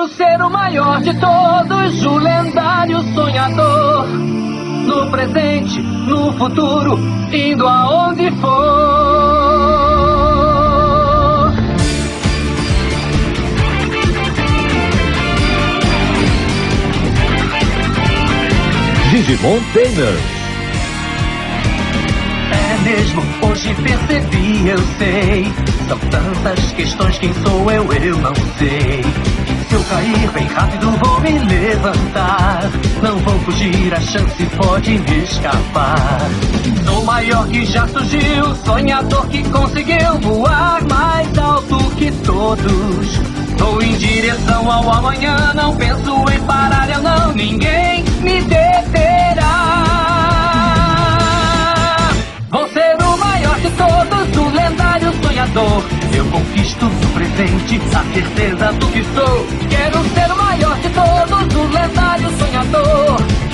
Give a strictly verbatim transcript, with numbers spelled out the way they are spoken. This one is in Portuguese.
Quero ser o maior de todos, o lendário sonhador. No presente, no futuro, indo aonde for. Digimon Tamers. É mesmo, hoje percebi, eu sei. São tantas questões, quem sou eu, eu não sei. Se eu cair bem rápido vou me levantar. Não vou fugir, a chance pode me escapar. Sou maior que já surgiu, sonhador que conseguiu voar mais alto que todos. Vou em direção ao amanhã, não penso em parar, eu não, ninguém me deterá. Vou ser o maior de todos, o lendário sonhador. Eu conquisto no presente a certeza do que sou. Quero ser o maior de todos, o lendário sonhador.